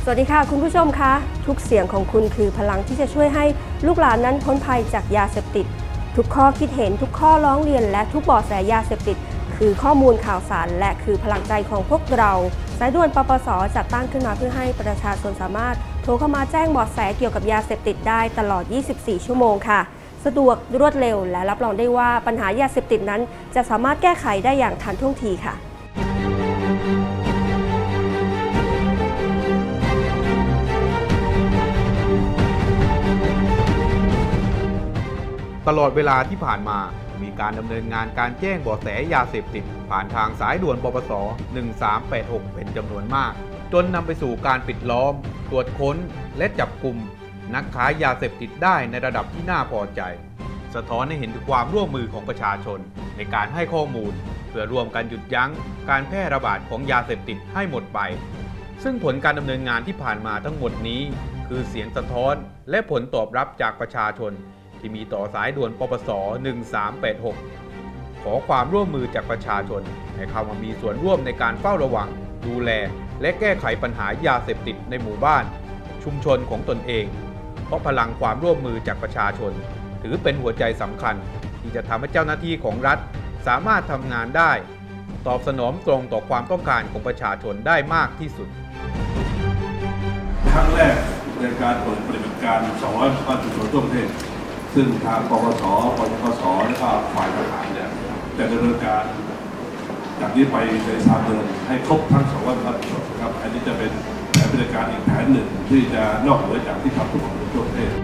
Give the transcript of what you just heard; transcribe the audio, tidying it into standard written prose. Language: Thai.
วัสดีค่ะคุณผู้ชมคะทุกเสียงของคุณคือพลังที่จะช่วยให้ลูกหลานนั้นพ้นภัยจากยาเสพติดทุกข้อคิดเห็นทุกข้อร้องเรียนและทุกเบาะแสยาเสพติดคือข้อมูลข่าวสารและคือพลังใจของพวกเราสายด่วนปปส.จัดตั้งขึ้นมาเพื่อให้ประชาชนสามารถโทรเข้ามาแจ้งเบาะแสเกี่ยวกับยาเสพติดได้ตลอด 24 ชั่วโมงค่ะสะดวกรวดเร็วและรับรองได้ว่าปัญหายาเสพติดนั้นจะสามารถแก้ไขได้อย่างทันท่วงทีค่ะตลอดเวลาที่ผ่านมามีการดำเนินงานการแจ้งเบาะแสยาเสพติดผ่านทางสายด่วนปปส. 1386เป็นจำนวนมากจนนำไปสู่การปิดล้อมตรวจค้นและจับกลุ่มนักค้ายาเสพติดได้ในระดับที่น่าพอใจสะท้อนให้เห็นถึงความร่วมมือของประชาชนในการให้ข้อมูลเพื่อร่วมกันหยุดยั้งการแพร่ระบาดของยาเสพติดให้หมดไปซึ่งผลการดำเนินงานที่ผ่านมาทั้งหมดนี้คือเสียงสะท้อนและผลตอบรับจากประชาชนที่มีต่อสายด่วนปปส. 1386ขอความร่วมมือจากประชาชนให้เข้ามามีส่วนร่วมในการเฝ้าระวังดูแลและแก้ไขปัญหายาเสพติดในหมู่บ้านชุมชนของตนเองเพราะพลังความร่วมมือจากประชาชนถือเป็นหัวใจสำคัญที่จะทำให้เจ้าหน้าที่ของรัฐสามารถทำงานได้ตอบสนองตรงต่อความต้องการของประชาชนได้มากที่สุดครั้งแรกในการเปิดปฏิบัติการ200บ้านชุมชนทั่วประเทศซึ่งทางปปส.ปปส.และก็ฝ่ายทหารเนี่ยจะดำเนินการจากนี้ไปใน3 เดือนให้ครบทั้ง200บ้านชุมชนครับอันนี้จะเป็นแผนปฏิบัติการอีกแผนหนึ่งที่จะนอกเหนือจากที่ทำทุกคนทั่วประเทศ